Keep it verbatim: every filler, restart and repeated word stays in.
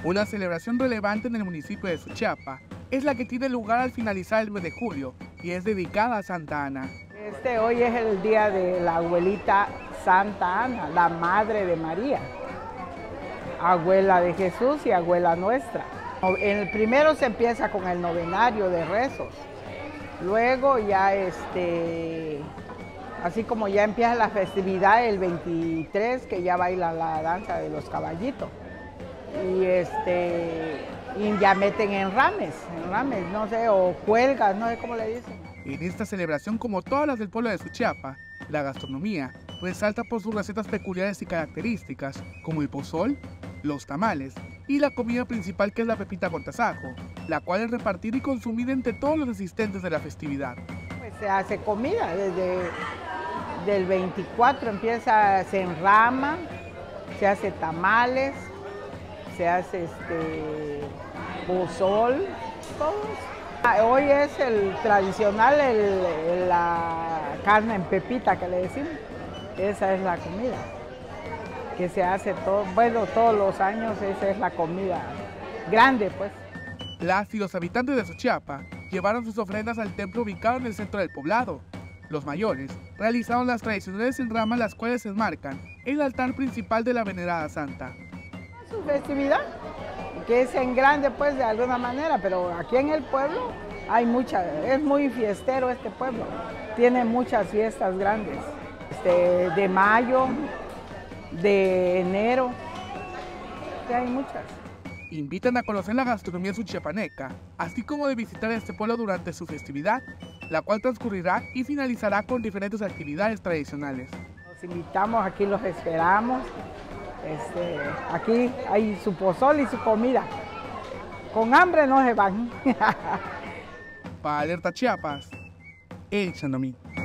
Una celebración relevante en el municipio de Suchiapa es la que tiene lugar al finalizar el mes de julio y es dedicada a Santa Ana. Este hoy es el día de la abuelita Santa Ana, la madre de María, abuela de Jesús y abuela nuestra. En el primero se empieza con el novenario de rezos, luego ya este, así como ya empieza la festividad el veintitrés, que ya baila la danza de los caballitos. Y, este, y ya meten en rames, en rames, no sé, o cuelgas, no sé cómo le dicen. En esta celebración, como todas las del pueblo de Suchiapa, la gastronomía resalta por sus recetas peculiares y características, como el pozol, los tamales y la comida principal, que es la pepita con tasajo, la cual es repartida y consumida entre todos los asistentes de la festividad. Pues se hace comida, desde el veinticuatro empieza, se enrama, se hace tamales, se hace este pozol, todo. Hoy es el tradicional, el, el, la carne en pepita que le decimos. Esa es la comida que se hace todo, bueno, todos los años. Esa es la comida grande, pues. Las y los habitantes de Suchiapa llevaron sus ofrendas al templo ubicado en el centro del poblado. Los mayores realizaron las tradicionales enramas, las cuales enmarcan el altar principal de la venerada santa. Su festividad, que es en grande, pues, de alguna manera, pero aquí en el pueblo hay mucha, es muy fiestero este pueblo, tiene muchas fiestas grandes, este, de mayo, de enero, que hay muchas. Invitan a conocer la gastronomía suchiapaneca, así como de visitar este pueblo durante su festividad, la cual transcurrirá y finalizará con diferentes actividades tradicionales. Los invitamos, aquí los esperamos. Este, aquí hay su pozol y su comida. Con hambre no se van. Para Alerta Chiapas, el Chandomí.